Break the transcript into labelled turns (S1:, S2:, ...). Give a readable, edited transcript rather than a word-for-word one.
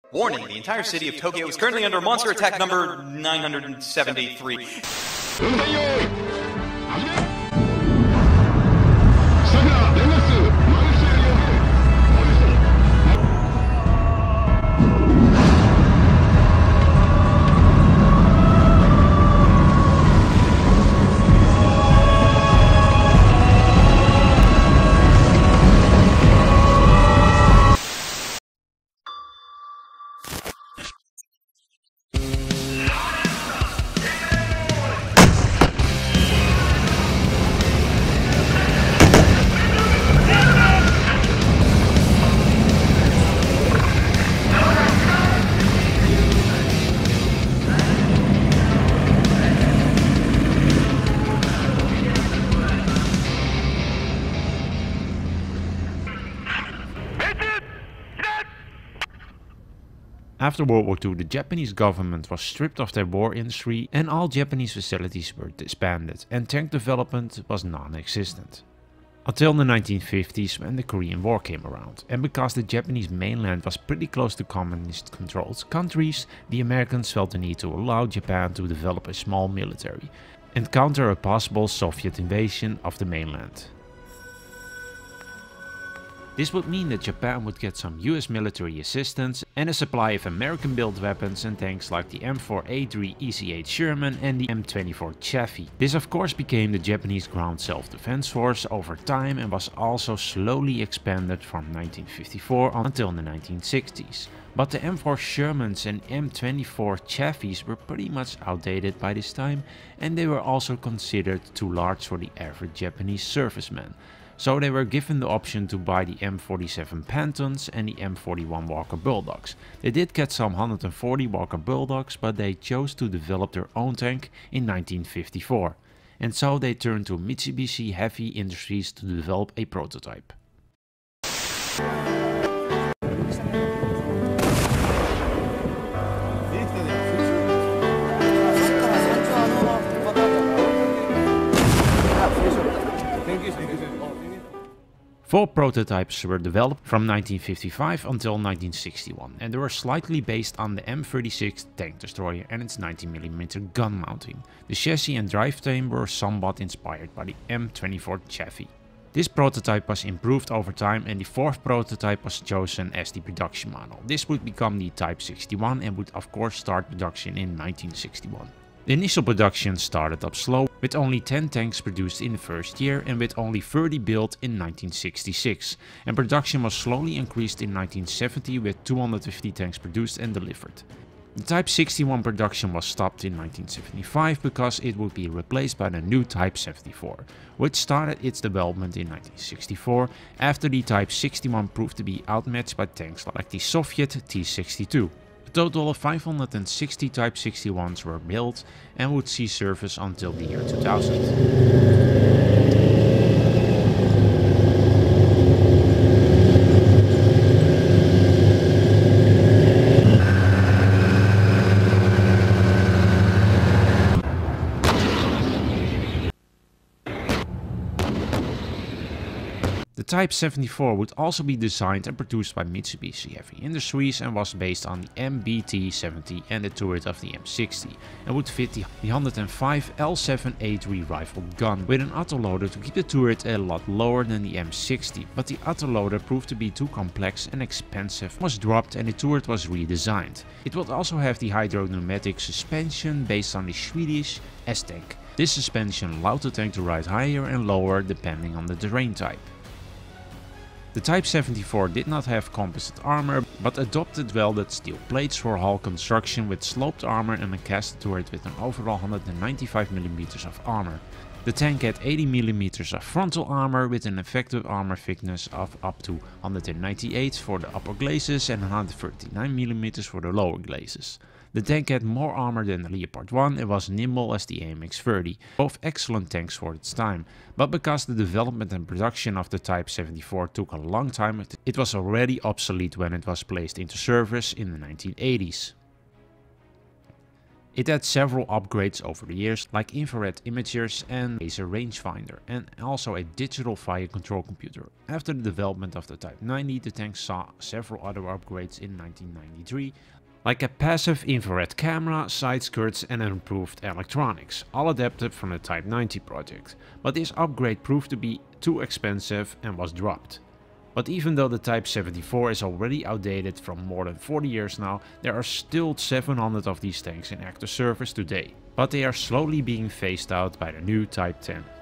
S1: Warning, the entire city of Tokyo is currently under monster attack number 973.
S2: After World War II, the Japanese government was stripped of their war industry and all Japanese facilities were disbanded, and tank development was non-existent. Until the 1950s, when the Korean War came around, and because the Japanese mainland was pretty close to communist-controlled countries, the Americans felt the need to allow Japan to develop a small military and counter a possible Soviet invasion of the mainland. This would mean that Japan would get some US military assistance and a supply of American-built weapons and tanks like the M4A3 EC-8 Sherman and the M24 Chaffee. This of course became the Japanese ground self-defense force over time and was also slowly expanded from 1954 until the 1960s. But the M4 Shermans and M24 Chafees were pretty much outdated by this time, and they were also considered too large for the average Japanese serviceman. So they were given the option to buy the M47 Pantons and the M41 Walker Bulldogs. They did get some 140 Walker Bulldogs, but they chose to develop their own tank in 1954. And so they turned to Mitsubishi Heavy Industries to develop a prototype. Four prototypes were developed from 1955 until 1961, and they were slightly based on the M36 tank destroyer and its 90mm gun mounting. The chassis and drivetrain were somewhat inspired by the M24 Chaffee. This prototype was improved over time, and the fourth prototype was chosen as the production model. This would become the Type 61 and would of course start production in 1961. The initial production started up slow, with only 10 tanks produced in the first year and with only 30 built in 1966, and production was slowly increased in 1970 with 250 tanks produced and delivered. The Type 61 production was stopped in 1975 because it would be replaced by the new Type 74, which started its development in 1964 after the Type 61 proved to be outmatched by tanks like the Soviet T-62. A total of 560 Type 61s were built and would see service until the year 2000. The Type 74 would also be designed and produced by Mitsubishi Heavy Industries and was based on the MBT-70 and the turret of the M60, and would fit the 105 L7A3 rifle gun with an autoloader to keep the turret a lot lower than the M60, but the autoloader proved to be too complex and expensive, was dropped and the turret was redesigned. It would also have the hydropneumatic suspension based on the Swedish S-Tank. This suspension allowed the tank to ride higher and lower depending on the terrain type. The Type 74 did not have composite armor, but adopted welded steel plates for hull construction with sloped armor and a cast turret with an overall 195mm of armor. The tank had 80mm of frontal armor with an effective armor thickness of up to 198 for the upper glazes and 139mm for the lower glazes. The tank had more armor than the Leopard 1 and was nimble as the AMX-30, both excellent tanks for its time, but because the development and production of the Type 74 took a long time, it was already obsolete when it was placed into service in the 1980s. It had several upgrades over the years, like infrared imagers and laser rangefinder, and also a digital fire control computer. After the development of the Type 90, the tank saw several other upgrades in 1993, like a passive infrared camera, side skirts and improved electronics, all adapted from the Type 90 project. But this upgrade proved to be too expensive and was dropped. But even though the Type 74 is already outdated from more than 40 years now, there are still 700 of these tanks in active service today. But they are slowly being phased out by the new Type 10.